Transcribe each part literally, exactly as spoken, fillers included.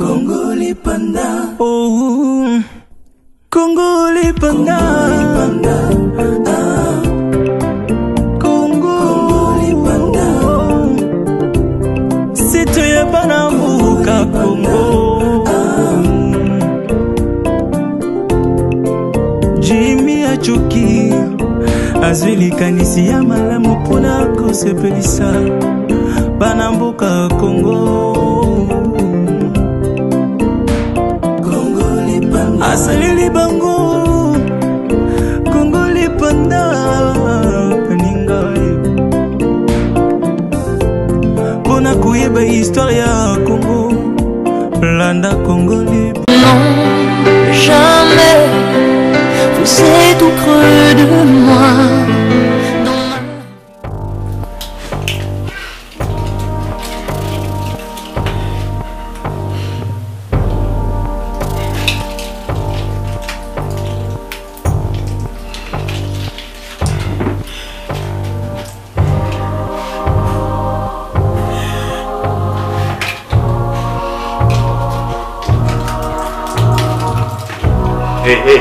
Congolais panda. Oh, Congolais panda. Ah, Congolais panda. C'est toi Banambuka Congo. Jimmy Achoki azwili kanisi ya malamu pona kosepelisa Banambuka Congo. Asalili bango Congolais panda peninga Bona kuyeba histoire ya Congo Landa Congolais. Non, jamais vous êtes au creux de moi. Hé, hé,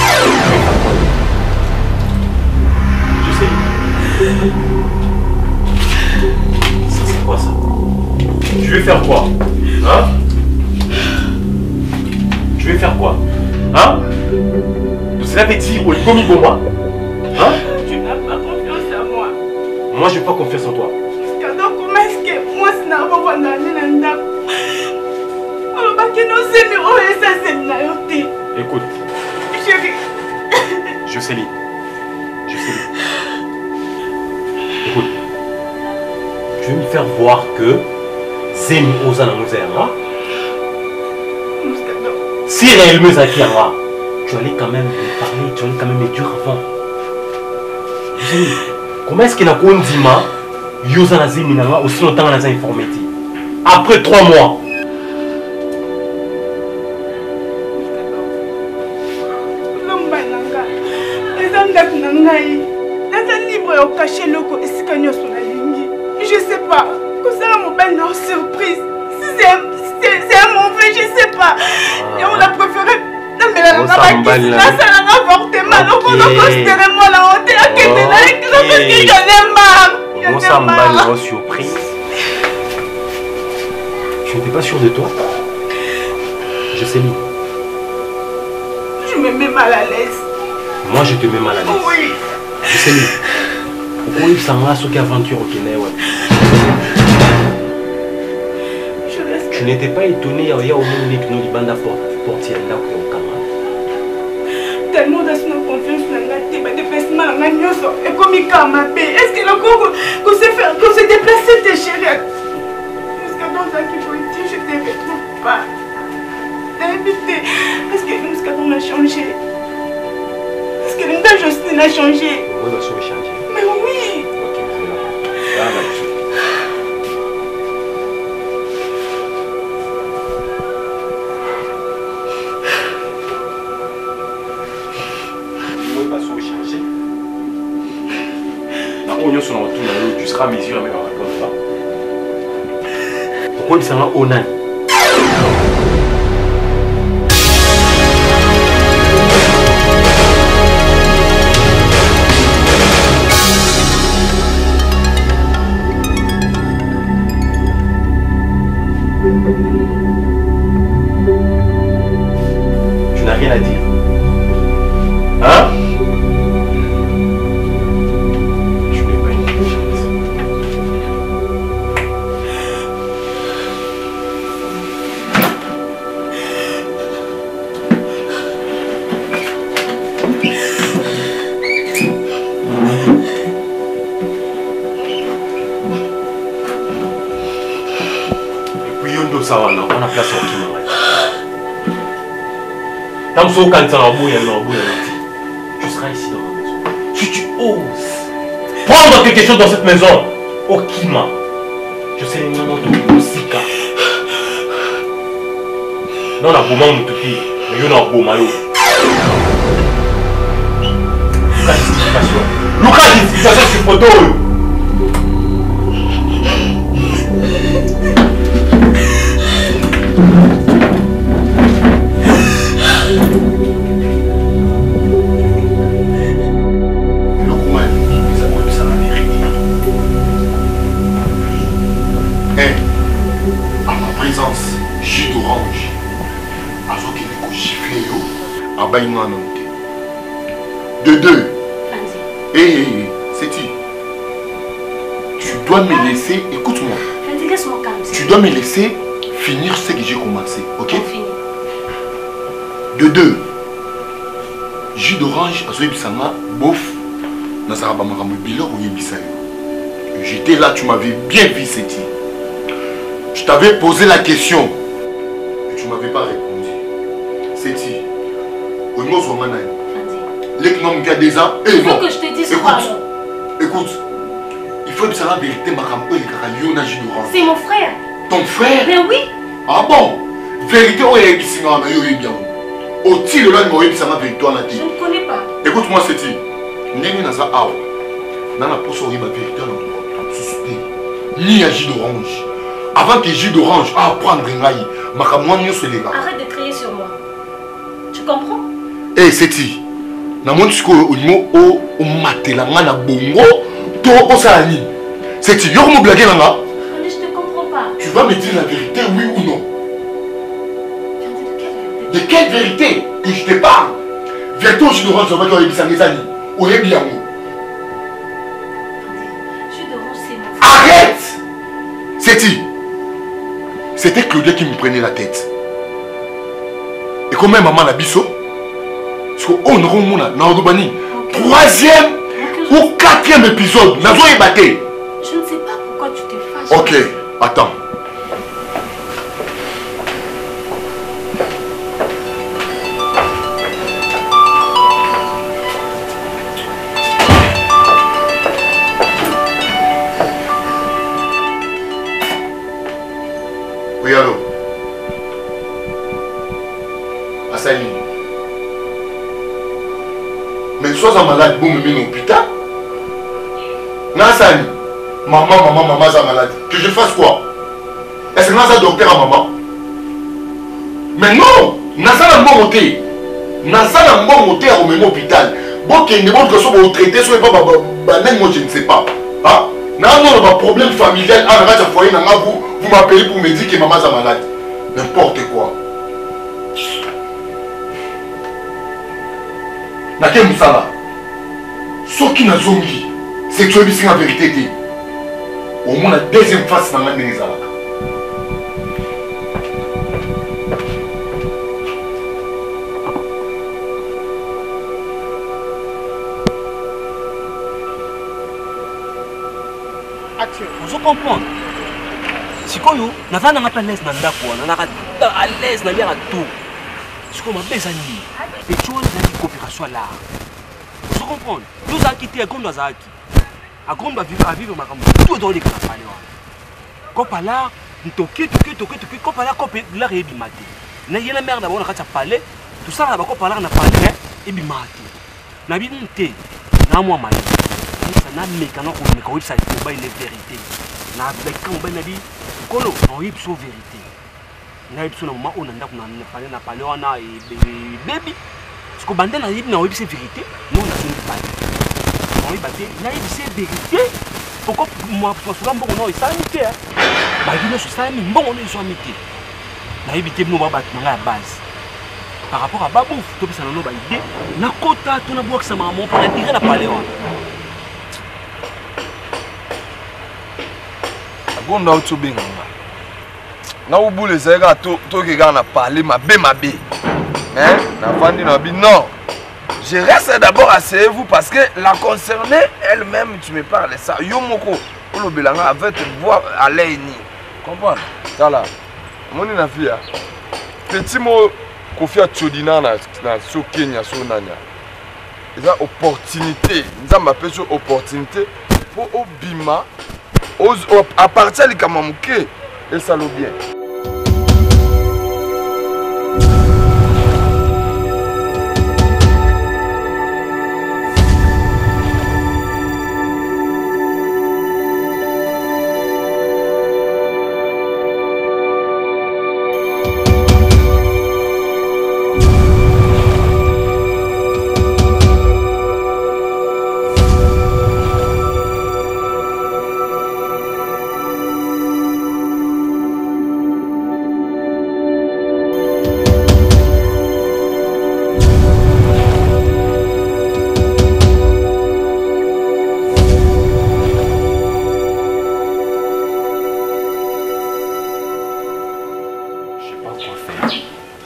je sais. Ça c'est quoi ça? Je vais faire quoi? Hein? Je vais faire quoi? Hein? Cela veut dire au Gomi Goma? Hein? Tu n'as pas confiance en moi. Moi j'ai pas confiance en toi. Comment est-ce que moi je n'ai pas confiance en toi? Écoute. Je sais, Lee. Je sais. Écoute. Je vais me faire voir que Zemi Ozana nous aime. Si réellement ça qui là, tu allais quand même me parler, tu allais quand même me dire avant. Zemi, comment est-ce qu'il a qu'on dit ma Yozana Zemi n'a aussi longtemps qu'on a informé? Après trois mois. Je sais pas. Que ça mon ben non surprise. Si c'est un mauvais, je sais pas. Et on a préféré. Non mais là, on a pas dit ça, ça l'a avortement. Donc on a considéré moi la honte à que t'es là et que j'en ai marre. On s'en bat une surprise. Je n'étais pas sûr de toi. Je sais ni. Je me mets mal à l'aise. Moi je te mets mal à l'aise. Oui. Je sais ni. Pourquoi il s'en va sur quelle aventure au Kenya? Tu n'étais pas étonné, il y a au monde qui nous dit banda portier là au Kama. Tellement de son confiance dans la tête, de déplacement dans la nyoso et comme il Kama paix. Est-ce que le coup qu'on se fait, qu'on se déplace tes chéris? Parce que dans ça qu'il faut dire, je ne te retrouve pas. T'invité. Parce que nous on a changé. Parce que nous Jocelyne a changé. Moi je suis changé. Mais oui. Ok, c'est là. Là, là, tu seras mesuré mais on ne répond pas. Pourquoi il s'en va au nan? Tu n'as rien à dire. Hein? On a place au Kima. Tant que tu es dans tu seras ici dans la maison. Si tu oses prendre quelque chose dans cette maison, au Kima, je sais les noms de Moussika. Non, on a beau monde, mais on a beau maillot. Lucas justification. Lucas justification sur photo. présence, jus d'orange. Azo qui est giflé, abaïno à monter. De deux. Hé, hé, hé, c'est-tu? Tu dois me laisser, écoute-moi. Tu dois me laisser finir ce que j'ai commencé, ok? De deux. Jus d'orange, azo ebisanga, bof, nazaraba makambo biloko yebisa yo. J'étais là, tu m'avais bien vu, c'est-tu? Je t'avais posé la question et tu ne m'avais pas répondu. C'est-tu? Au niveau de Romana, les gens qui ont des ans, et non. Que je te dise écoute, quoi, écoute, il faut que ça la vérité, ma campagne, les caralions, jus d'orange. C'est mon frère. Ton frère? Mais oui. Ah bon? Vérité, on est ici, on est bien. Au-dessus de là, on est ça vérité, on a dit. Je ne connais pas. Écoute-moi, c'est-tu? N'est-ce pas ça? Ah, non, la poche, on est vérité, on a ni un jus d'orange. Avant que jus d'orange à prendre un aïe, ma camogne se les gars. Arrête de crier sur moi. Tu comprends? Eh, c'est-tu? Na mon sco au niveau au au matelanga na bongo to au salani. C'est-tu? Yo me blaguer là? Mais je te comprends pas. Tu vas me dire la vérité, oui ou non? De quelle vérité? De quelle vérité que je te parle? Vérité au jus d'orange, on va dire que c'est un ou est bien. Arrête! C'est-tu? C'était Claudia qui me prenait la tête. Et comment maman la biso? Parce qu'on a un troisième ou quatrième épisode. Nazo est batté. Je ne sais pas pourquoi tu te fâches. Ok, attends. Oui, allô? Assali. Mais sois malade, vous me mettez au hôpital. Nassali. Maman, maman, maman, ça malade. Que je fasse quoi? Est-ce que Nassa docteur à maman? Mais non! Nassa n'a pas monté. Nassa n'a pas monté à au hôpital. Bon, qu'il y ait une bonne question pour traiter, soit pas, moi je ne sais pas. Hein? Non, non, pas problème familial. Ah, regarde, foyer, vous, vous m'appelez pour me dire que maman est malade. N'importe quoi. Nake Moussala. Ce qui n'a zongi, c'est que tu as vu la vérité. Au moins, la deuxième face dans la maison. Vous comprenez? Si vous avez un peu l'aise dans le à l'aise dans le tout. Si vous avez besoin de et tu as une coopération là. Vous comprenez? Nous avons quitté à Gonda Zaki. À Gonda vivre à vivre ma campagne. Tout dans les cas de parler. Quand là, nous toquons, toquons, toquons, toquons. Quand là, quand là, il y a des matés. Il y a la merde d'abord, on a parlé. Tout ça, là, quand là, on a parlé, et bien maté. Na bi nté. Na moi maté. Ça n'a mécano qu'on me corrige ça pour pas une vérité. Na avec quand on va dire kolo on y pso vérité. Na y pso na moment on a ndako na parler na parler on a baby. Parce que bande na y na y c'est vérité. Nous on a une parler. On y batté, na y c'est vérité. Pourquoi moi parce que bon non ça mité. Ba dino so ça mi bon on est so mité. Na y bité nous ba battre na base. Par rapport à Babou, tu peux nous idée. Na kota tu na boire ça maman pour intégrer la parler. Gonda utubinga. Na ubule zega to to ke na parler ma bé ma bé. Hein? Na fandi na bi non. Je reste d'abord asseyez-vous parce que la concernée elle-même tu me parles ça. Yo moko o belanga avec te voir à l'aini. Comprends? Ça là. Mon na fia. Petit mot Kofia Tchodina na na so Kenya so nanya. Eza opportunité. Nzamba pesa opportunité pour obima. À partir du Kamamouké, et ça l'est bien. quoi faire.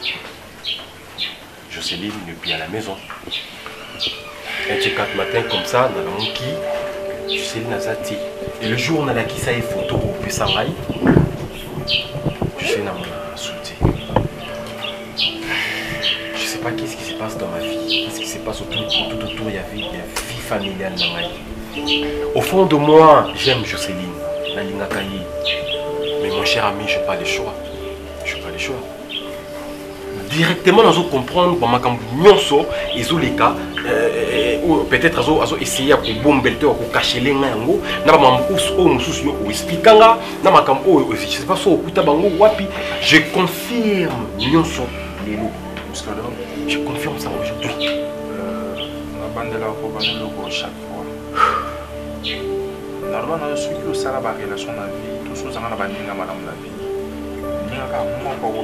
Jocelyne n'est plus à la maison. Un de ces quatre matins comme ça, dans la monkey, Jocelyne a zati. Et le jour où on a qui ça est photo au Pessangaï, Jocelyne a sauté. Je ne sais pas qu'est-ce qui se passe dans ma vie, qu'est-ce qui se passe autour, tout autour, il y avait une vie familiale dans ma vie. Au fond de moi, j'aime Jocelyne, la Lingakayi. Mais mon cher ami, je n'ai pas le choix. Je n'ai pas le choix. Directement, nous comprendre que ils ont les cas, peut-être qu'ils ont essayé de bomber, de cacher les gens, je confirme, je confirme ça aujourd'hui. La bande là, on chaque fois. Normalement, ceux qui ont ça la relation dans la vie, tous ceux qui ont la bande dans la vie, il n'y a pas de moment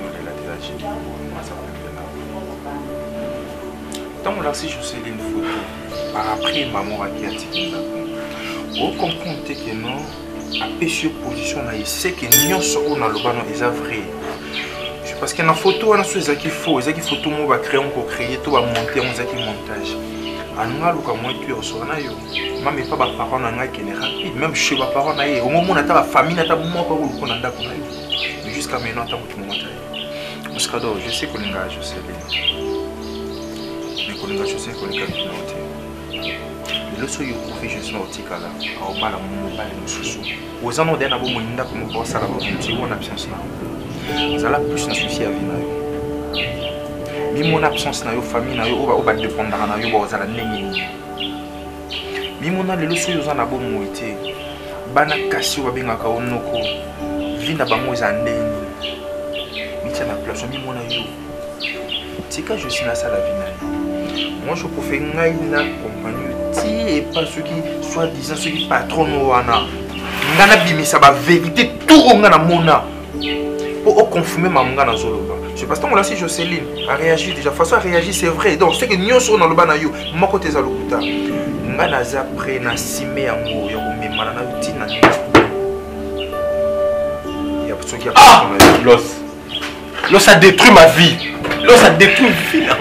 tant là si je sais une photo par après maman qui a dit on comprend que non à pêcher position là il sait que nous sommes dans le ballon est vrai parce qu'il y a une photo on a ce qui faut ça qui photo on va créer on va créer tout va monter on va qui montage anunga luka moi tu reçois na yo même pas ba parents na qui est rapide même chez ba parents na au moment où on a ta famille na ta maman pas où on a d'accord jusqu'à maintenant tant que tu montes Muscado, je sais qu'on est là, je sais bien. Mais qu'on est là, je sais qu'on est là, je sais bien. Le seul qui fait juste un petit cas là, au bas là, mon bas est sous. Aux années d'un abo moinda comme on pense à la bonne, c'est mon absence là. Ça là plus un souci à vivre. Mais mon absence na yo famille na yo, on va dépendre na yo, on va la nengi. Mais mon a le seul aux années abo moité, bana kasi ou bien akao noko, vie na bango zandeni. La place où mon aïe, c'est quand je suis là ça la vie. Moi je peux faire une compagnie et pas ceux qui soit disant ceux qui patron ou ana. Ngana bimi ça va vérité tout on a mona. Pour confirmer ma manga dans zoloba. Je sais pas si on l'a si Jocelyne a réagi déjà. Façon à réagir c'est vrai. Donc c'est que nous sommes dans le banayo. Moi côté za lokuta. Ngana za près na simé ango ya ko memala na utina. Il y a ceux qui a ah l'os. Là, ça détruit ma vie. Là, ça détruit ma vie.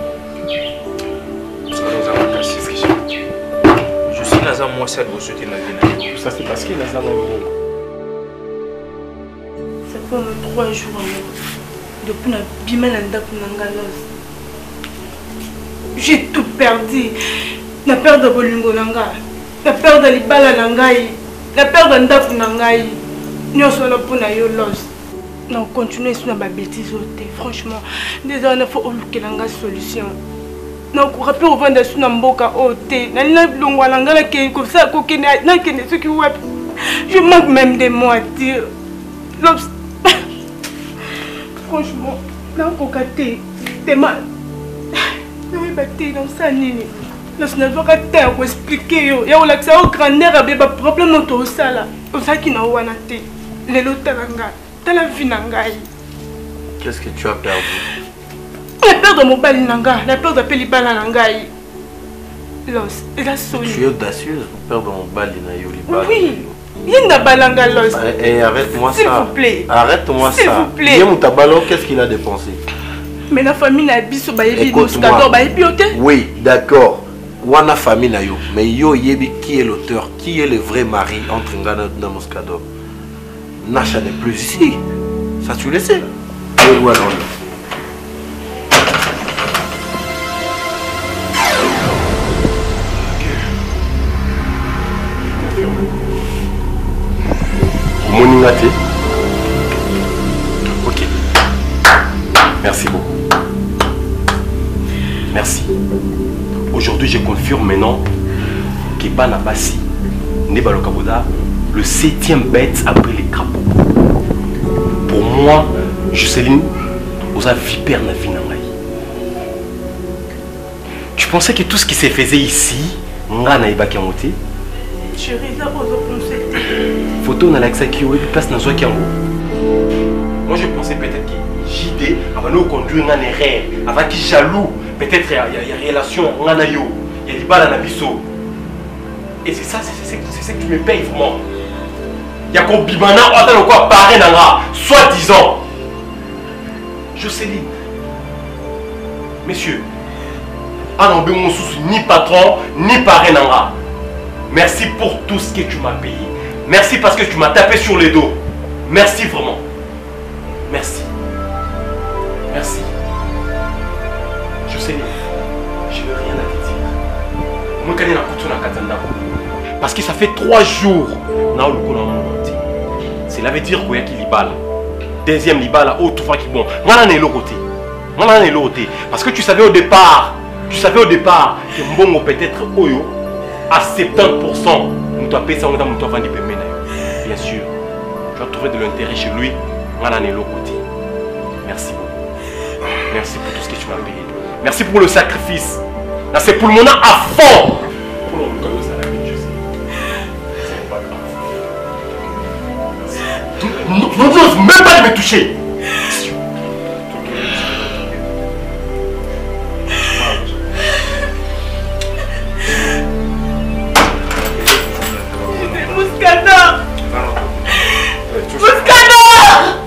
Je suis dans un mois seul, vous souhaitez la vie. Tout ça, c'est parce qu'il est dans un mois. Ça fait trois jours depuis que je suis j'ai tout perdu. La peur de Bolingo Nanga, la peur de Libala Nangai, la peur de Ndafu Nangai. Nous sommes là pour nous lost. Non, continuez sur ma bêtise. Franchement, désolé, il faut que une solution. Non, on rappelle au vent sur Namboka Ote. Comme ça, je manque même de mots à dire. Franchement, non, Kokate, t'es mal. Non, mais t'es dans ça, Nini. Non, je ne veux pas t'expliquer. Il y a un grandeur avec un problème autour de ça. C'est ça qui n'a pas été. Les lots de la vie. Qu'est-ce que tu as perdu? La peur de mon bal Nanga, la peur d'appeler les balles Nangaï. Los, et la sonne. Tu es audacieuse pour perdre mon bal Nangaï. Oui, il y a un balanga Los. Et arrête-moi ça. S'il vous plaît. Arrête-moi ça. S'il vous plaît. Qu'est-ce qu'il a dépensé? Mais la famille n'a pas de oui, d'accord. Wana famille na yo. Mais yo yebi qui est l'auteur, qui est le vrai mari entre Ngana et Moscador. Nacha n'est plus ici. Ça tu le sais. Oui, voilà. Moningate. Ok. Merci beaucoup. Merci. Aujourd'hui, je confirme maintenant que Banabasi, Nebalo Kaboda, le septième bête après les crapauds. Pour moi, Jocelyne, vous avez vipère na vie nangai. Tu pensais que tout ce qui se faisait ici, nga na ibaki amoté? Chérie, ça pose au conseil. Photo na l'accès qui est place na zoaki ango. Moi je pensais peut-être que J D avant nous conduire un erreur, avant qu'il jaloux, peut-être il y a une relation, il y a des balles à biso. Et c'est ça, c'est ça que tu me payes vraiment. Il y a qu'on bibana, on attend quoi pareil nanga, soi-disant. Jocelyne. Messieurs, ni patron, ni parrain. Merci pour tout ce que tu m'as payé. Merci parce que tu m'as tapé sur les dos. Merci vraiment. Merci. Merci. Jocelyne, je n'ai rien à te dire. Parce que ça fait trois jours. Cela veut dire qu'il y a qui libale. Deuxième libala, autre fois qui bon. Parce que tu savais au départ, tu savais au départ que Mbongo peut-être Oyo à soixante-dix pour cent nous doit payer ça, nous doit vendre des paiements. Bien sûr, tu vas trouver de l'intérêt chez lui. Merci beaucoup. Merci pour tout ce que tu m'as payé. Merci pour le sacrifice. Là, c'est pour le moment à fond. N'ose même pas de me toucher. Mouskada. Mouskada.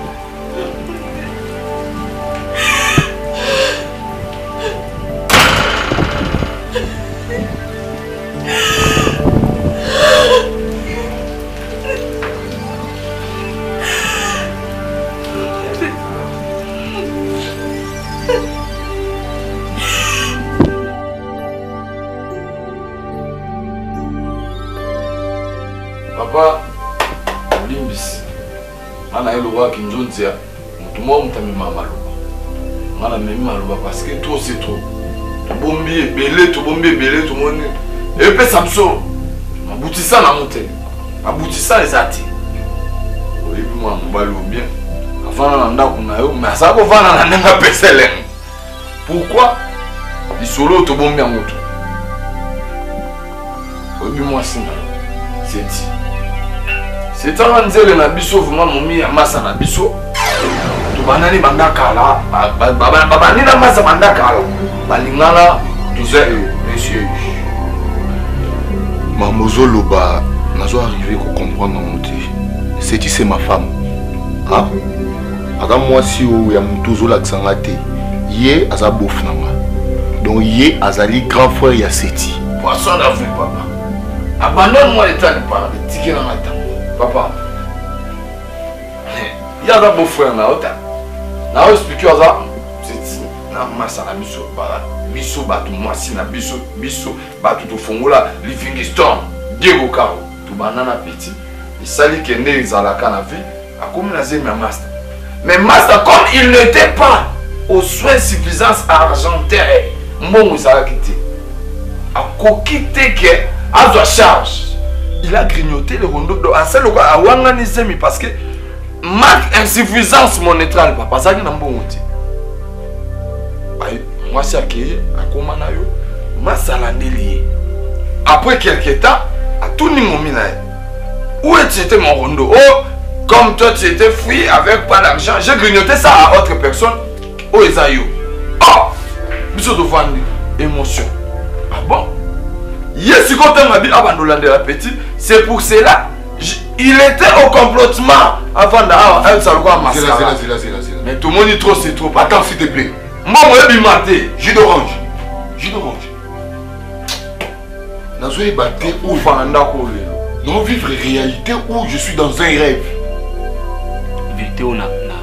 Papa, Limbis, ana eloba kinjonzia, mutumo mutami mama loba. Ana memi maloba parce que trop c'est trop. Bombi belé, to bombi belé, to moni. Et pe samso. Maboutissa na monte. Maboutissa les ati. Oui, moi mbalo bien. Afana na ndako na yo, mais ça ko vana na nenga peselen. Pourquoi? Isolo to bombi amoto. Oui, moi singa. C'est dit. C'est un nzele na biso vraiment momi ya masa na biso. To banani bandaka la, babani na masa bandaka la. Balingala disait monsieur. Mamozo Loba, nazo arrivé à comprendre mon motif. C'est c'est ma femme. Ah? Adam moi si ou ya mutuzo la tsangate. Yé aza bof nanga. Donc yé azali grand frère ya Seti. Poisson d'Afrique papa. Abandonne-moi l'état de parler, tiki na matin. Papa. Il y a un beau frère là, na o expliquer ça. C'est na massa na biso bala. Biso batu mwasi na biso, biso batu to fongola Livingstone, Diego Caro, to banana petit. Il sali que né zalaka na vie, a comme na zemi master. Mais master comme il n'était pas aux soins suffisance argentaire, mbongo ça quitté. A kokité que à sa charge. Il a grignoté le rondo à celle où a wangani semi parce que manque insuffisance monétaire papa ça qui n'a bon outil. Moi c'est accueilli à Komanayo, ma salandelier. Après quelques temps, à tout niveau minaï. Où était mon rondo? Oh, comme toi tu étais fouillé avec pas d'argent, j'ai grignoté ça à autre personne. Oh Esaïo. Oh, bisous de vendre émotion. Ah bon? Yes, quand on m'a dit avant de la petite, c'est pour cela. Il était au complotement avant d'avoir un salon mascara. Mais tout le monde dit trop, c'est trop. Attends, s'il te plaît. Moi, je vais mater. Jus d'orange. Jus d'orange. Dans une bataille où dans vivre réalité où je suis dans un rêve. Vérité, on a.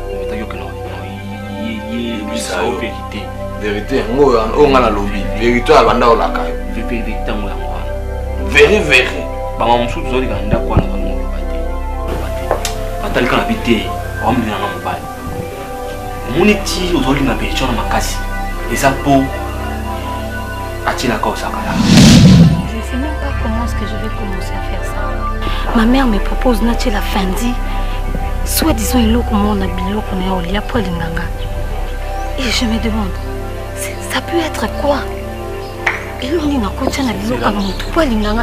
Vérité. Vérité, on a la lobby. Vérité, on a la caille. Vérité, on a la Very, very. Bah, on se dit qu'on a quoi dans le monde. Batal quand habité, on me dit non pas. Mon éti aujourd'hui n'a pas été dans ma casse. Et ça pour attirer la cause à la. Je ne sais même pas comment est-ce que je vais commencer à faire ça. Ma mère me propose Nachi la fin dit. Soit disons il look mon habilo qu'on est au lit après l'inganga. Et je me demande, ça peut être quoi? Et l'on dit qu'on tient à l'île comme un tout poil l'inganga.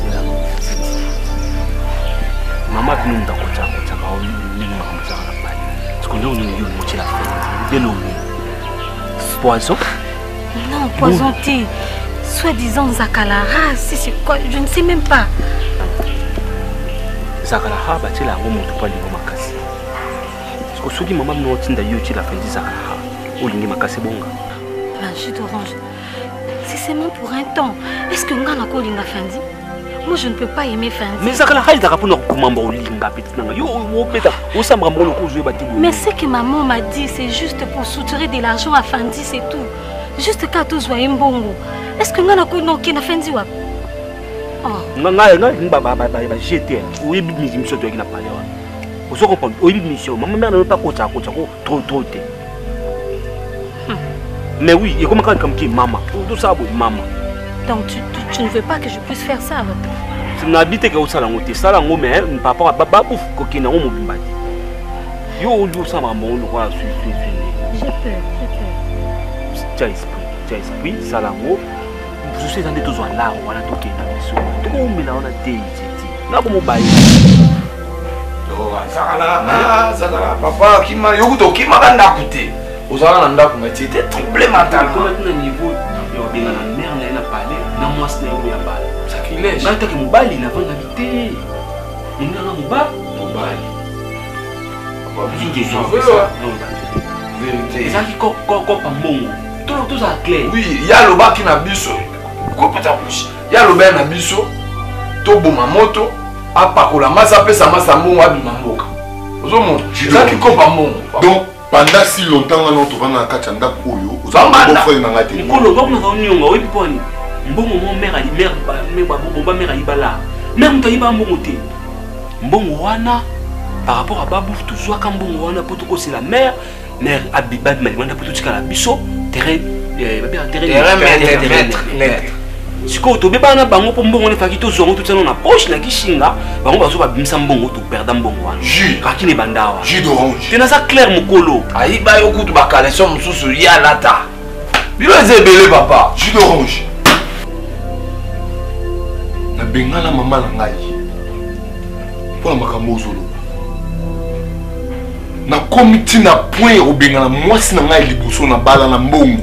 Maman a fini d'en côté à côté à côté à côté. Parce qu'on a eu une moitié la fin. De l'eau. Poison? Non, poison thé. Soi-disant Zakalara, c'est c'est quoi? Je ne sais même pas. Zakalara, bah tu l'as remonté pas les moments cassés. Parce que ceux qui maman nous ont dit d'ailleurs tu l'as fait Zakalara. olingi makasi bonga. Ben, jus d'orange. C'est seulement pour un temps. Est-ce que Ngana Kolinga Fendi? Moi, je ne peux pas aimer Fendi. Mais ça, Mais ce que maman m'a dit, c'est juste pour soutirer de l'argent à Fendi, c'est tout. Juste quand tu vois un bongo. Est-ce que Ngana Kolinga Fendi? Oh. Ngana Kolinga jeter. Oui, mission toi qui n'a pas l'air. Vous comprenez? Oui, mission. Maman mère ne veut pas qu'on ça, trop trop. Mais oui, et comment comme qui maman? Tout ça, maman. Donc tu, tu, tu ne veux pas que je puisse faire ça avec toi? Si je habite que ça langote, ça lango mais papa papa ouf kokina ngo mobimbati. Yo yo ça maman on le voit sur sur sur. J'ai peur, j'ai peur. Tu as esprit, tu as esprit, ça lango. Je suis dans des tous là, voilà tout qui est dans le sol. Tout on met là on a té té. Na comme baï. Yo ça là, ça là papa qui m'a yo to qui m'a randa coûté. Aux gens là comme c'était troublé mentalement. Comment maintenant niveau yo bien la mère là n'a parlé, na moi c'est où ya parlé. Sacrilège. Quand tu mobile na vendre vite. On a mobile, mobile. Papa Qui tu est sauves sauvé ça. Vérité. Vérité. Ça qui co co co pas mongo. Tout tout ça clair. Oui, il y a le bas qui n'a biso. Coupe ta bouche. Il y a le bas na biso. To boma moto. Apa ko la masa pesa masa mongo abima mboka. Ozo mon. Ça qui coupe pas mongo. Donc pendant si longtemps on a trouvé dans Kachanda Koyo, vous avez beau frère dans la télé. Nkolo ba na nyonga oui poni. Mbongo mo mère ali mère ba me ba ba mère ali bala. Même to yiba mbongo te. Mbongo wana par rapport à Babou toujours quand mbongo wana poto ko c'est la mère, mère abiba mali wana poto tika la biso, terrain eh ba bien terrain terrain. Siko to beba na bango po mbongo ne faki to zongo tout ça na poche na kishinga, bango bazo ba bimisa mbongo to perdre mbongo wana. Jus. Kaki ne bandawa. Jus d'orange. Tena ça clair mokolo. Aïba yo kutu ba collection mususu ya lata. Bilo ezebele papa. Jus d'orange. Na bengala mama na ngai. Pour makambo zolo. Na komiti na point au bengala mwasi na ngai liboso na bala na mbongo.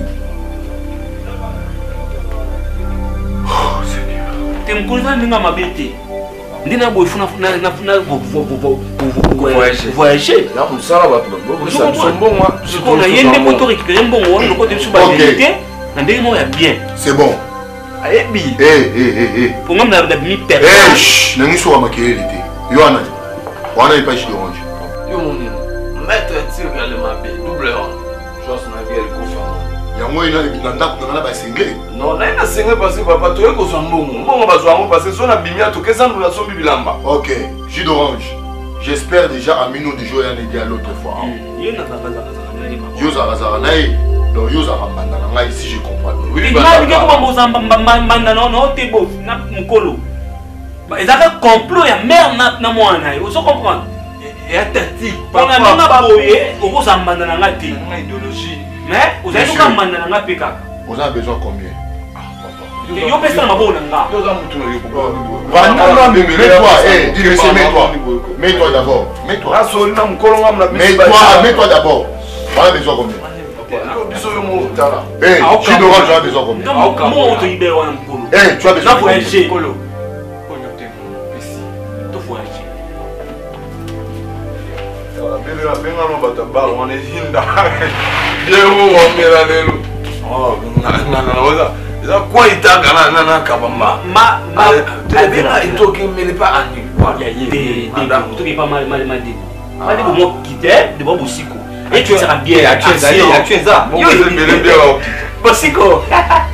Oh Seigneur. Temkolva ninga mabete. Ndina boy funa na na funa voyager. Voyager. Ya musala ba to. Ça me bon moi. On a yende moto récupérer mbongo wana ko te suba vérité. Na ndenge mo ya bien. C'est bon. Ayebi. Eh eh eh eh. Pour moi na na mi perdre. Eh chut, na ngiso wa makelele te. Yo ana. Wana ipa jus d'orange. Yo mon nino. Maître tire le mabé double un. Chose na vie elle kofa. Yango ina na ndako na ba single. Non, na ina single parce que papa to eko so mbongo. Mbongo bazwa ngo parce que so na bimia to kesa ndula so bibilamba. OK, jus d'orange. J'espère déjà à Mino de jouer un idéal l'autre fois. Yo na baba za za. Yo za za na e. Donc yo za banda na ngai si je comprends. Oui, ba nga ko mo za banda no no te bo na mukolo. Ba ezaka complot ya mère na na mwana yo. So comprendre. Et tati papa na boye o ko za banda na ngati. Na idéologie. Mais vous avez quand banda na ngapi kaka. Vous avez besoin combien? Yo pesa na mabona nga. Yo za mutu yo ko. Mets-toi, eh, dis monsieur, mets-toi. Mets-toi d'abord. Mets-toi. La soli na mukolo ngam na Mets-toi, mets-toi d'abord. On a besoin combien? Eh, jus d'orange, tu as besoin combien? Comment on te libère en mukolo? Eh, tu as besoin combien? Mukolo. Tu voyager. Bele la benga no bataba on est hinda. Bien où on met la lelo. Oh, na na na oza. Ça quoi itaka na na na kabamba. Ma ma benga itoki mais pas ani. Ya yé. Madame, tu qui pas mal mal mal dit. Pas de bon quitter, de bon bosiko. Et tu seras bien, tu es ça, tu es ça. Yo bele bien là. Bosiko.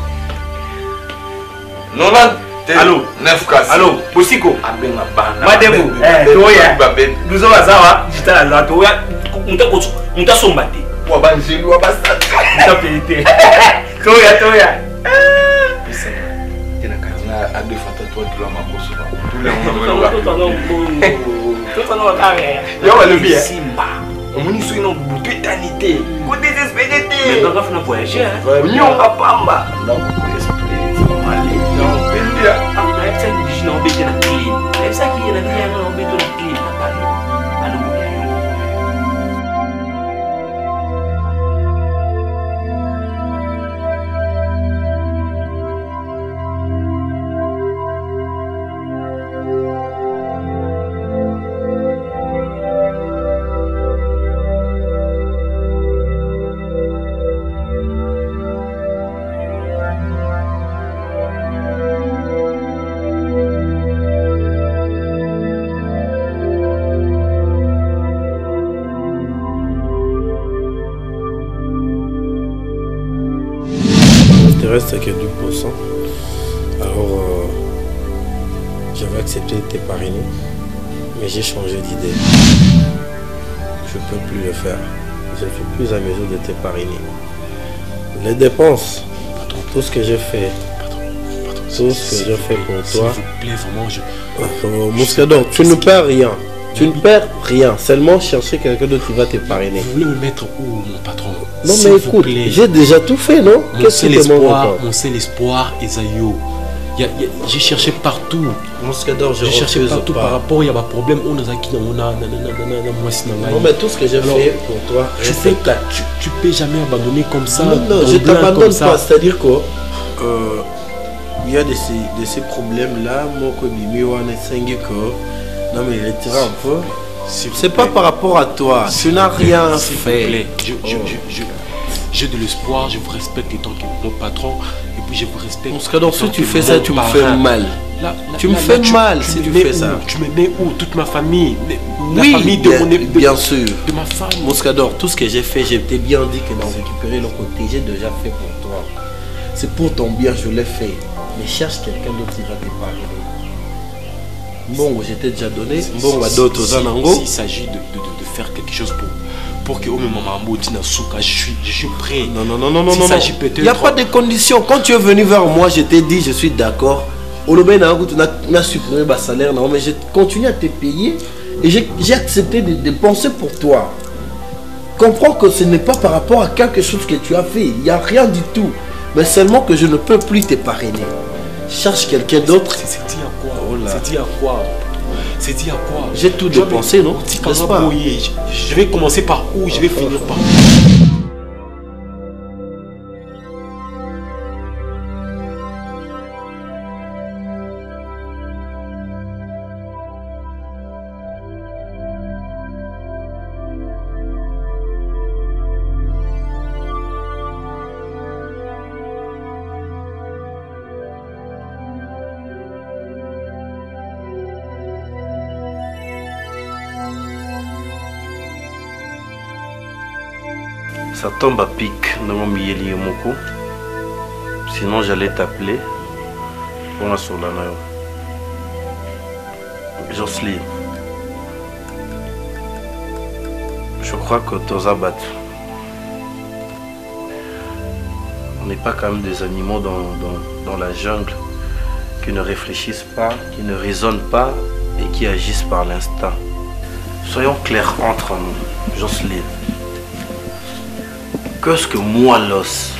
Non là. Allô, neuf casse. allô, Bosiko. Abenga bana. Madame, eh, toya. Nous avons ça, j'étais là, toya. Muta koso, muta sombate. Wa banjeli wa basta. Muta pelite. Toya, toya. Pisa. Tena katina a deux fata toi tu la makoso ba. Tous les on va. Tout ça non carré. Yo le bien. Simba. On muni so ino butanité. Ko désespéré. Mais quand on a voyagé, hein. Nyonga pamba. Donc Mali. Non, pendia. Ah, mais ça qui n'a pas été na clean. Mais ça qui n'a pas été na clean, na pas. Allô. reste à que deux pour cent. Alors, euh, j'avais accepté de te parrainer, mais j'ai changé d'idée. Je ne peux plus le faire. Je ne suis plus à mesure de te parrainer. Les dépenses, patron, tout ce que j'ai fait, patron, patron, tout ce que j'ai fait pour toi. S'il vous plaît, vraiment, je... Euh, Moscador, tu ne perds rien. Tu ne perds rien. Seulement chercher quelqu'un d'autre qui va te parrainer. Vous voulez me mettre où, mon patron? Non, mais écoute, j'ai déjà tout fait, non? Qu'est-ce que tu demandes? Mon seul espoir, Esaïo. J'ai cherché partout. Moscador, j'ai cherché partout par rapport, il y a un problème. On a qui on a non, mais tout ce que j'ai fait pour toi, tu fais tu, tu peux jamais abandonner comme ça. Non, non, je t'abandonne pas. C'est-à-dire que euh, il y a de ces, de ces problèmes-là. Moi, comme non, mais retire un peu. C'est pas par rapport à toi. Tu n'as rien fait. Je, je, je, je, j'ai de l'espoir, je vous respecte en tant que mon patron. Et puis je vous respecte. Moscador, si tu fais ça, tu me fais mal. Là, là, tu me là, fais là, mal tu, si tu tu fais ça. Où? Tu me mets où? Toute ma famille. La oui, famille de bien, mon de, bien sûr. De ma femme. Moscador, tout ce que j'ai fait, j'ai t'ai bien dit que d'en récupérer le côté, j'ai déjà fait pour toi. C'est pour ton bien, je l'ai fait. Mais cherche quelqu'un d'autre qui va te parler. Bon, je t'ai déjà donné. Bon, à d'autres, s'il s'agit de, de, de, de faire quelque chose pour, pour que au même moment, je suis, je suis prêt. Non, non, non, non, non, non. Il n'y a pas de conditions. Quand tu es venu vers moi, je t'ai dit, je suis d'accord. Olobé n'a supprimé ma salaire, non, mais j'ai continué à te payer et j'ai accepté de, de penser pour toi. Comprends que ce n'est pas par rapport à quelque chose que tu as fait. Il n'y a rien du tout. Mais seulement que je ne peux plus te parrainer. Cherche quelqu'un d'autre. C'est dit à quoi? Oh c'est dit à quoi? C'est dit à quoi? J'ai tout dépensé, non? N'est-ce pas? Je vais commencer par où? Je vais finir par... Ça tombe à pic dans mon milieu Moko. Sinon j'allais t'appeler pour la solana. Jocelyne, je crois que tu as battu. On n'est pas quand même des animaux dans, dans, dans la jungle qui ne réfléchissent pas, qui ne raisonnent pas et qui agissent par l'instinct. Soyons clairs entre nous, Jocelyne. Qu'est-ce que moi, l'os,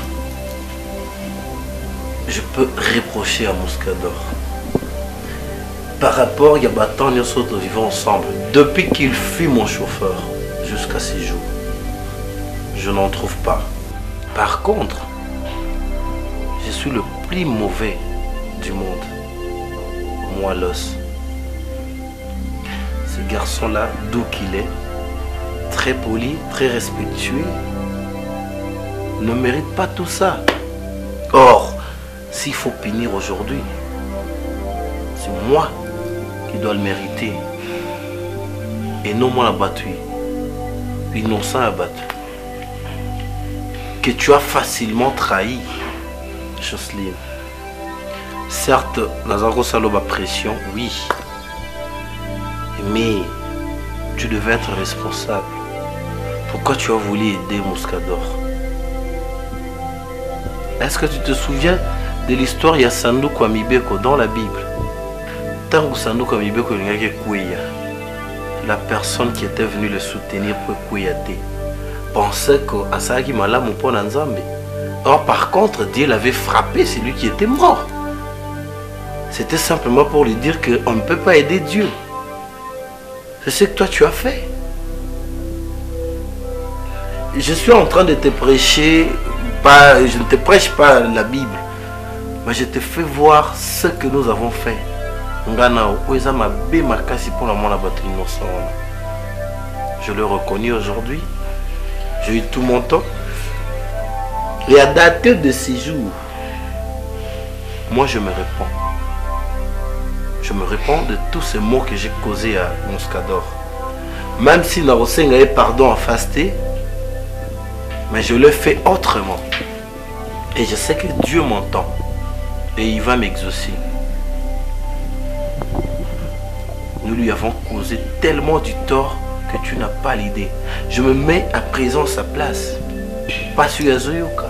je peux reprocher à Moscador par rapport à Yabatan, nous autres vivons ensemble depuis qu'il fut mon chauffeur jusqu'à ces jours? Je n'en trouve pas. Par contre, je suis le plus mauvais du monde. Moi, l'os. Ce garçon-là, d'où qu'il est, très poli, très respectueux, ne mérite pas tout ça. Or, s'il faut punir aujourd'hui, c'est moi qui dois le mériter. Et non moi abattu. Innocent abattu. Que tu as facilement trahi, Jocelyne. Certes, nous avons saloba pression, oui. Mais tu devais être responsable. Pourquoi tu as voulu aider Moscador? Est-ce que tu te souviens de l'histoire de Sanduku Amibeko dans la Bible? Tant que Sanduku Amibeko la personne qui était venue le soutenir pour Kouyate pensait que Asaki Malamu pour Nzambe. Or par contre, Dieu l'avait frappé, c'est lui qui était mort. C'était simplement pour lui dire qu'on ne peut pas aider Dieu. C'est ce que toi tu as fait. Je suis en train de te prêcher. Pas, je ne te prêche pas la Bible, mais je te fais voir ce que nous avons fait. Je le reconnais aujourd'hui. J'ai eu tout mon temps. Et à dater de ces jours, moi je me réponds. Je me réponds de tous ces mots que j'ai causés à Moscador. Même si Narosenga est pardon à fasté, mais je le fais autrement. Et je sais que Dieu m'entend. Et il va m'exaucer. Nous lui avons causé tellement du tort que tu n'as pas l'idée. Je me mets à présent à sa place. Pas sur Azoyoka.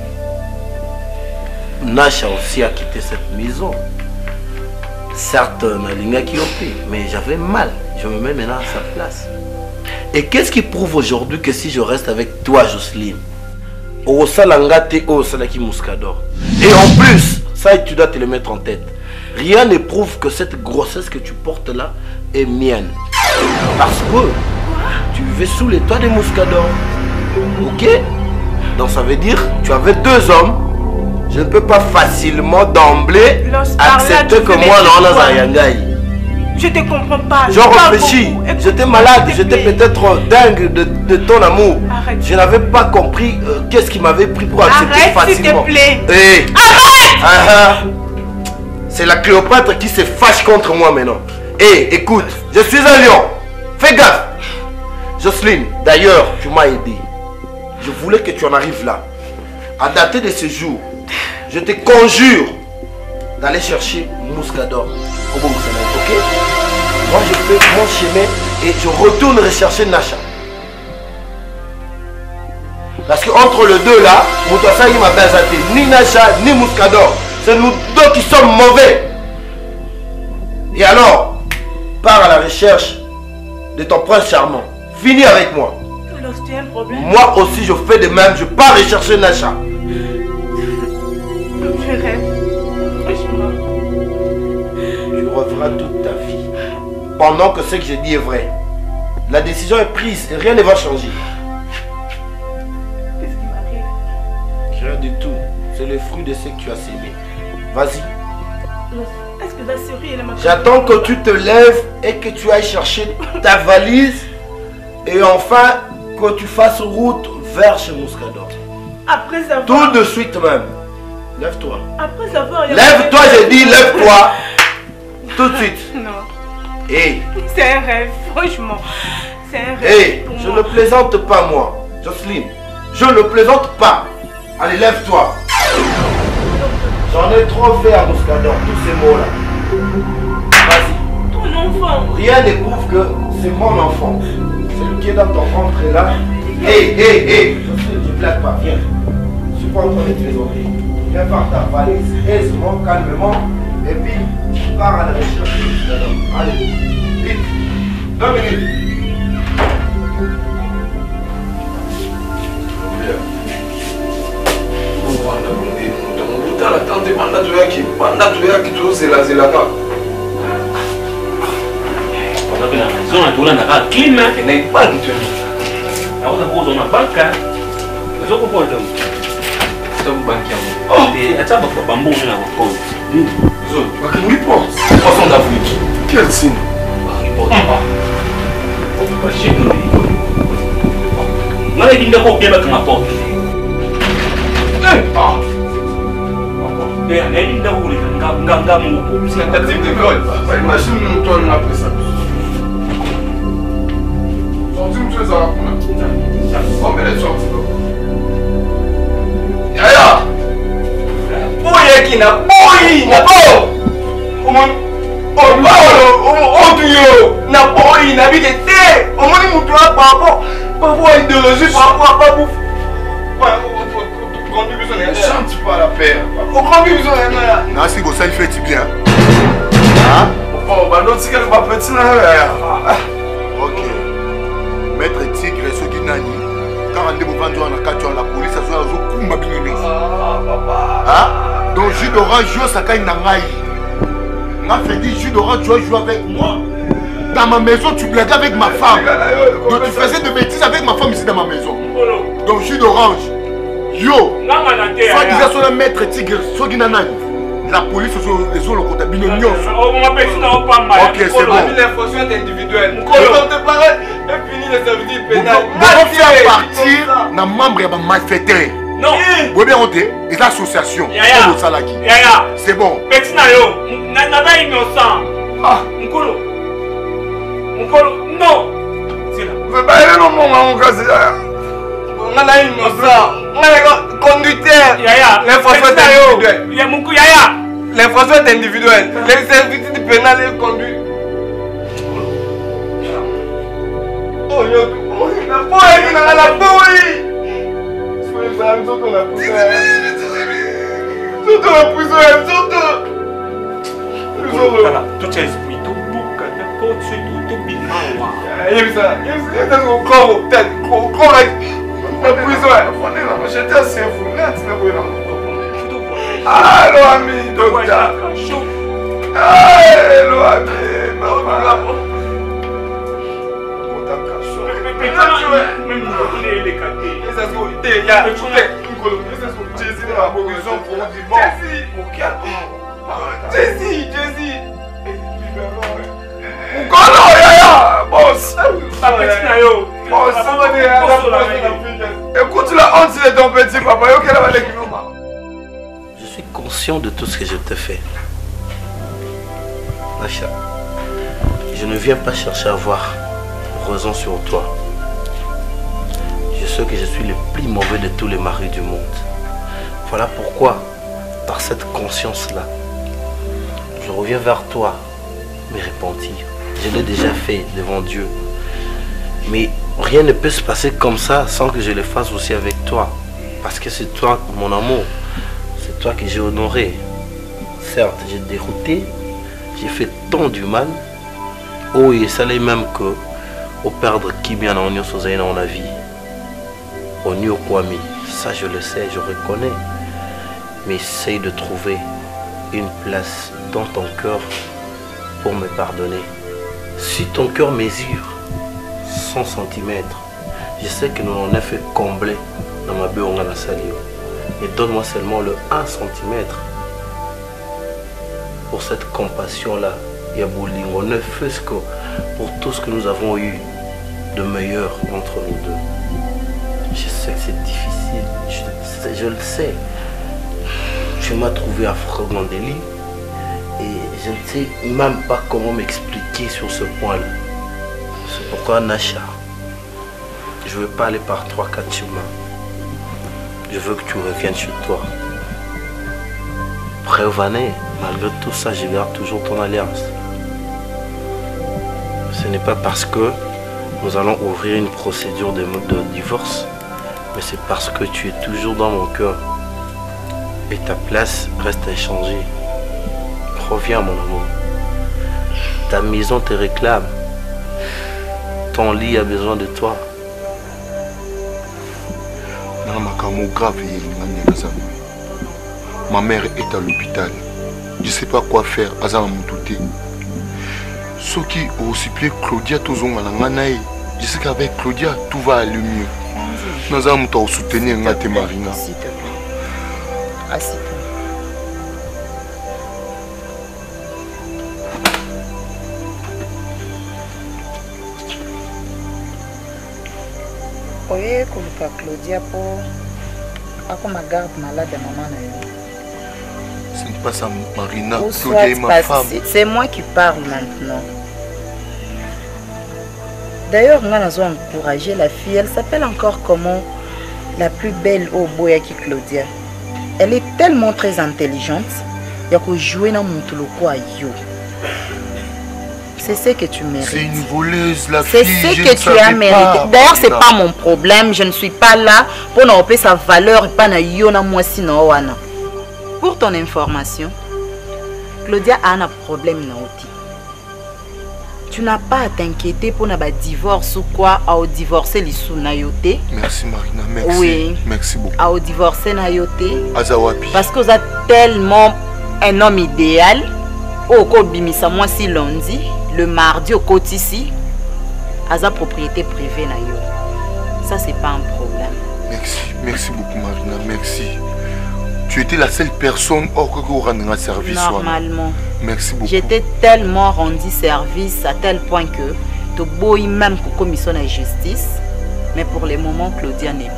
Nasha aussi a quitté cette maison. Certes, Nalinga qui opé, mais j'avais mal. Je me mets maintenant à sa place. Et qu'est-ce qui prouve aujourd'hui que si je reste avec toi, Jocelyne, au Salangate, au Salaki Muscador. Et en plus, ça tu dois te le mettre en tête. Rien ne prouve que cette grossesse que tu portes là est mienne. Parce que tu vivais sous les toits des Muscador. Ok? Donc ça veut dire tu avais deux hommes. Je ne peux pas facilement d'emblée accepter que moi non on a Yangai. Je te comprends pas. Je réfléchis. J'étais malade. J'étais peut-être dingue de, de ton amour. Arrête. Je n'avais pas compris euh, qu'est-ce qui m'avait pris pour accepter Arrête, facilement. s'il te plaît. Hey. Arrête. Ah, c'est la Cléopâtre qui se fâche contre moi maintenant. Hé, hey, écoute, je suis un lion. Fais gaffe. Jocelyne, d'ailleurs, tu m'as aidé. Je voulais que tu en arrives là. À dater de ce jour, je te conjure d'aller chercher Muscador au bon Moussaï, ok? Moi, je fais mon chemin et je retourne rechercher Nasha. Parce que entre les deux là, Moutouassa il m'a bazaté ni Nasha ni Muscador. C'est nous deux qui sommes mauvais. Et alors, pars à la recherche de ton prince charmant. Finis avec moi. Alors, c'est un problème. Moi aussi, je fais de même. Je pars rechercher Nasha. Je rêve. Franchement. Tu revivras toute ta vie. Pendant que ce que je dis est vrai. La décision est prise et rien ne va changer. Qu'est-ce qui m'arrive? Rien du tout. C'est le fruit de ce que tu as sémé. Vas-y. Est-ce que la série elle m'a... J'attends que tu te lèves et que tu ailles chercher ta valise. Et enfin, que tu fasses route vers chez Muscador. Après avoir... Tout de suite même. Lève-toi. Après avoir... Lève-toi, j'ai dit, lève-toi. Tout de suite. Non. Hé. C'est un rêve, franchement. C'est un rêve. Hé, pour je moi. ne plaisante pas moi. Jocelyne, je ne plaisante pas. Allez, lève-toi. J'en ai trop fait à Muscador, tous ces mots-là. Vas-y. Ton enfant. Rien ne prouve que c'est mon enfant. Celui qui est dans ton ventre est là. Hé, hé, hé. Jocelyne, je ne blague pas, viens. Je suis pas en train de te plaisanter. Viens par ta valise, aise-moi, calmement. Et puis, tu pars à la recherche de Muscador. Allez, vite. Deux minutes. Tala tante banda tu yaki banda tu yaki tu zela zela ka. On a bien la maison, on a tout là, on a clean là. Et n'est pas du tout. Alors on a posé dans la banque. Les autres pour le temps. C'est un banquier. Oh, et à ça va pas bambou on a pas pose. Zo, ma qui report. Poisson d'Afrique. Quel signe? Report. Pas chez nous. On a dit qu'on bien avec ma porte. Eh, ah. Eh, elle est où les gars, gars, mon C'est un type de gueule. Imagine nous toi on a pris ça. Sorti monsieur ça. Oh mais les sorties. Yaya. Boy qui na boy na bo. Comment oh oh oh tuyo na boy na bi té. O moni mutu a papa. Papa idéologie papa papa bouffe. Ne chante pas la paix. Au grand besoin de Non, si vous savez, faites bien. Ah? Oh, bah l'autre, c'est qu'elle va petit là. Ok. Maître Tigre, ceux qui n'ont quand on est vendu à la carte, la police a joué à Zokumba Binene. Ah, papa. Ah? Donc, jus d'orange, je sais qu'il n'a m'a fait dire jus d'orange, tu joues avec moi. Dans ma maison, tu blagues avec ma femme. Donc, tu faisais de bêtises avec ma femme ici dans ma maison. Donc, jus d'orange. Yo, soit disant sur le maître Tigre, soit qui n'a la police les zones côté binonion. Ok, c'est bon. L'infraction est individuelle. Quand te parle, et fini les services pénales. Vous faire partir dans membre de malfaiteur. Non. Vous bien honte, les associations. C'est bon. Petit nayo, n'a innocent. Ah, Nkolo. Nkolo, non. C'est là. vous pas aller non mon mon gars. On a innocent. On a conducteur. Yaya. L'infraction est individuelle. Yamuku Yaya. L'infraction est individuelle. L'exercice pénal est conduit. Oh, yo, oh, la peau est dans la peau, oui. Soyez ça, nous autres, on a poussé. Nous autres, on a poussé, nous autres. Nous autres. Tout ça, esprit, tout bouc, tout pot, tout bimawa. Il y a ça, il y a ça, au corps, au tête, au corps, la prison, j'étais assez fou, là, tu n'as pas eu la allô, ami, docteur. Allô, ami, maman. Jessie, Jessie. Ukolo yaya, boss. Boss, écoute la honte de ton petit papa. Je suis conscient de tout ce que je te fais. Nacha, je ne viens pas chercher à avoir raison sur toi. Je sais que je suis le plus mauvais de tous les maris du monde. Voilà pourquoi, par cette conscience-là, je reviens vers toi, me repentir. Je l'ai déjà fait devant Dieu. Mais rien ne peut se passer comme ça sans que je le fasse aussi avec toi. Parce que c'est toi, mon amour. C'est toi que j'ai honoré. Certes, j'ai dérouté. J'ai fait tant du mal. Oh, et ça l'est même que au perdre qui bien en union sur dans la vie. Au niu kwami. Ça, je le sais, je reconnais. Mais essaye de trouver une place dans ton cœur pour me pardonner. Si ton cœur mesure cent centimètres, je sais que nous en avons fait combler dans ma béonga na salio. Et donne-moi seulement le un centimètre pour cette compassion-là. Il y a Boulingo, ne fût-ce que pour tout ce que nous avons eu de meilleur entre nous deux. Je sais que c'est difficile, je, je le sais. Tu m'as trouvé affreux dans des lits et je ne sais même pas comment m'expliquer sur ce point-là. C'est pourquoi, Nacha, je ne veux pas aller par trois, quatre chemins. Je veux que tu reviennes chez toi. Prévenez, malgré tout ça, je garde toujours ton alliance. Ce n'est pas parce que nous allons ouvrir une procédure de, de divorce, mais c'est parce que tu es toujours dans mon cœur. Et ta place reste inchangée. Reviens, mon amour. Ta maison te réclame. Ton lit a besoin de toi. Ma mère est à l'hôpital. Je ne sais pas quoi faire. Ce qui au supplié Claudia, je sais qu'avec Claudia, tout va aller mieux. Nous allons soutenir Marina. S'il te plaît. Assieds-toi. Oye, koluka Claudia pour ako ma garde malade à maman. Ce n'est pas ça, Marina. Claudia est ma femme. C'est moi qui parle maintenant. D'ailleurs, on a encouragé la fille. Elle s'appelle encore comment? La plus belle au boya qui Claudia. Elle est tellement très intelligente. Il y a que jouer dans mon toulouko à yo. C'est ce que tu mérites. C'est une voleuse, la fille. C'est ce que tu as mérité. D'ailleurs, ce n'est pas mon problème. Je ne suis pas là pour n'opérer sa valeur et pas na yo na moi sinon wana. Pour ton information, Claudia a un problème na oti. Tu n'as pas à t'inquiéter pour un divorce ou quoi, à divorcer les sous nayoté. Merci Marina, merci. Oui. Merci beaucoup. À divorcer nayoté. Azawapi. Parce que vous êtes tellement un homme idéal. Au Kobimisa, moi si lundi, le mardi au côté ici, à sa propriété privée nayo. Ça c'est pas un problème. Merci, merci beaucoup Marina, merci. Tu étais la seule personne hors que vous rendez un service. Normalement. Merci beaucoup. J'étais tellement rendu service à tel point que tu bois même pour commission de justice. Mais pour le moment, Claudia n'est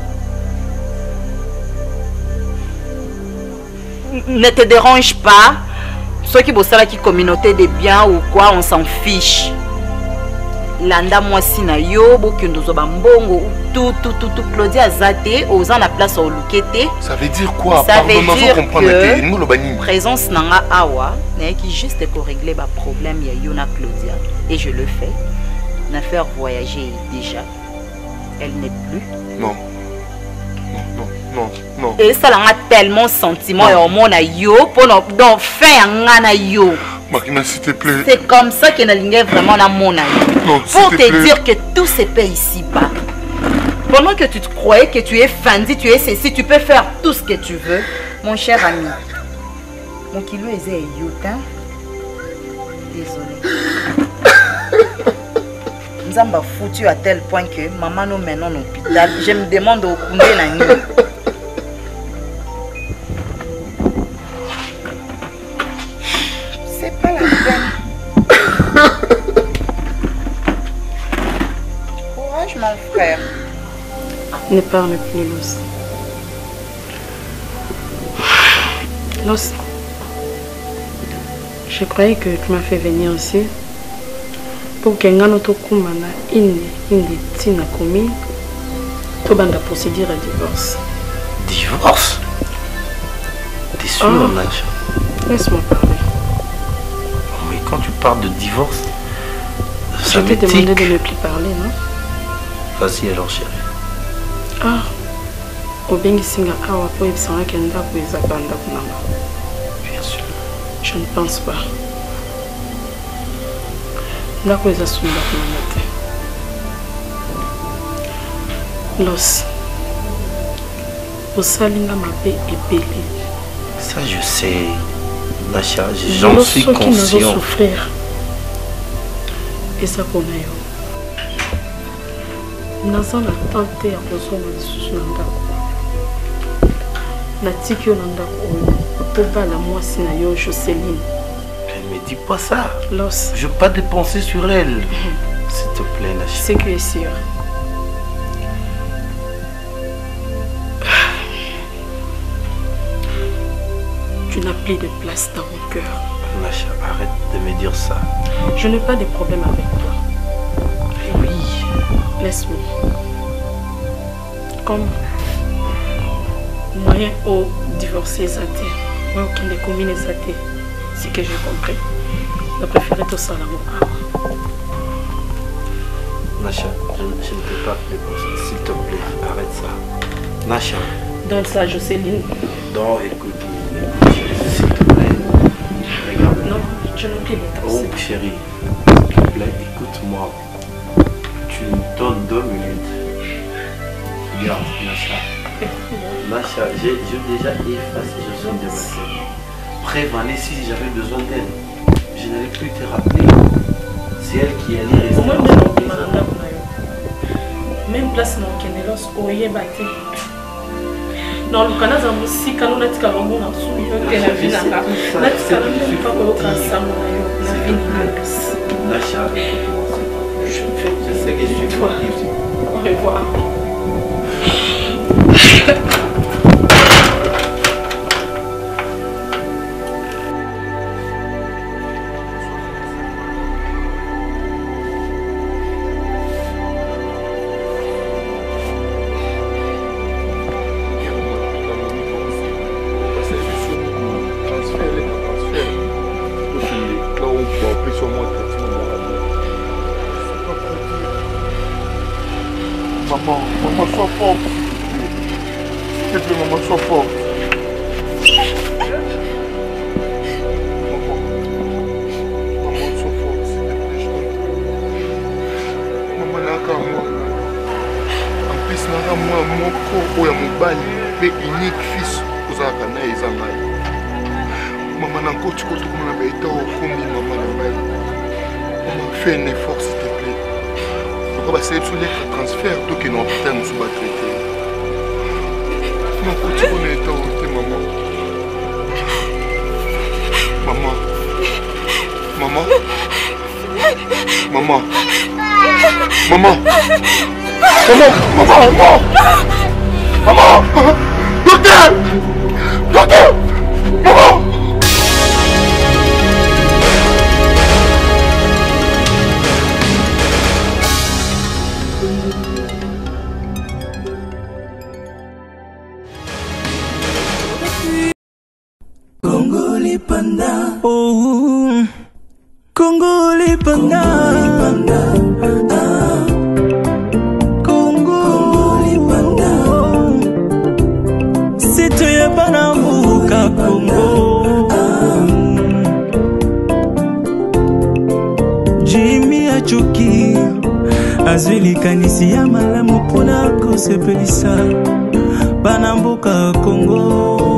plus. Ne te dérange pas. Ceux qui bossent avec la communauté des biens ou quoi, on s'en fiche. landa mwasi na yo bokendo zo bambongo tout tout tout tout Claudia Zate aux en la place au lukete. Ça veut dire quoi? Ça veut dire que nous le banni. présence nanga awa n'est qui juste pour régler ba problème ya Yona Claudia et je le fais. N'a faire voyager déjà. Elle n'est plus. Non. Non non non. Et ça l'a tellement sentiment et au monde a yo pour donc fin ngana yo. Makina, s'il te plaît. C'est comme ça que n'a vraiment dans mon avis. Non, pour te, te plaît. dire que tout se paie ici-bas. Pendant que tu te croyais que tu es Fendi, tu es ceci, tu peux faire tout ce que tu veux. Mon cher ami. Mon kilo est yotin. Désolé. Nous avons foutu à tel point que maman nous mène en hôpital. Je me demande au Koundé Nani. C'est pas la peine. Courage mon frère. Ne parle plus, Los. Los, je croyais que tu m'as fait venir ici pour que ngano to kumana inde inde tina commune to banda procédure à divorce. Divorce? T'es sûr, Oh. Nacha? Laisse-moi parler. Mais quand tu parles de divorce, ça Je t'ai m'étique. demandé de ne plus parler, non? Vas-y alors, chérie. Ah, obengi singa awa po ebisanga ke ndako eza banda kunanga. Bien sûr. Je ne pense pas. Ndako eza sunda kunanga te. Los. Osalinga mabe ebele. Ça, je sais. Nacha, j'en suis soki nazo conscient. souffrir. Eza kona yo. Naza na tante ya kozonga lisusu na ndako. Natiki yo na ndako oyo po bala mwasi na yo Jocelyne. Mais dis pas ça. Los. Je veux pas dépenser sur elle. S'il te plaît, Nacha. C'est que est sûr. Tu n'as plus de place dans mon cœur. Nacha, arrête de me dire ça. Je n'ai pas de problème avec toi. Oui. Laisse-moi. Comme moyen au divorcer Zate, moi qui ne commune Zate, c'est que j'ai compris. Je préfère tout ça là. Nacha, je, je ne peux pas dépenser. S'il te plaît, arrête ça. Nacha. Donne ça à Jocelyne. Non, écoute, écoute, chérie, s'il te plaît. Regarde. Non, je n'ai plus de temps. Oh, chérie, s'il te plaît, écoute-moi. Tu me donnes deux minutes. Regarde, Nacha. Nacha, j'ai j'ai déjà effacé, je suis de ma tête. Prévenez si j'avais besoin d'elle. Je n'allais plus te rappeler. C'est elle qui allait rester. Au moins, même même place na Kenelos, oye bate. Non, le canal a aussi quand on a dit qu'on a soumis que la vie n'a pas. On a dit qu'on n'a pas qu'on a ensemble la vie n'a pas. Nacha, je sais que je suis toi. Au revoir. Maman, maman, sois forte. S'il te plaît, maman, sois forte. Maman, maman, sois forte, s'il te plaît, je t'en prie. Maman, n'a qu'à moi. En plus, n'a qu'à moi, mon corps, où il y a mon bail, mais unique fils, aux Akana et Zangaï. Maman, n'a qu'à tu côté comme la bête, au combi, maman, n'a bail. Maman, fais un effort, s'il te plaît. On va essayer de soulever le transfert, tout qui est dans l'hôpital, nous sommes traités. Non, quand tu connais ta route, maman. Maman. Maman. Maman. Maman. Maman. Maman. Maman. Maman. Docteur. Docteur. Maman. Congo Lipanda. Oh, Congo Lipanda. Ah, Congo Lipanda. Si tu es pas dans Mouka Congo. Jimmy Achoki. Azuli kanisi ya malamu pona ko sepelisa. Banamboka Congo.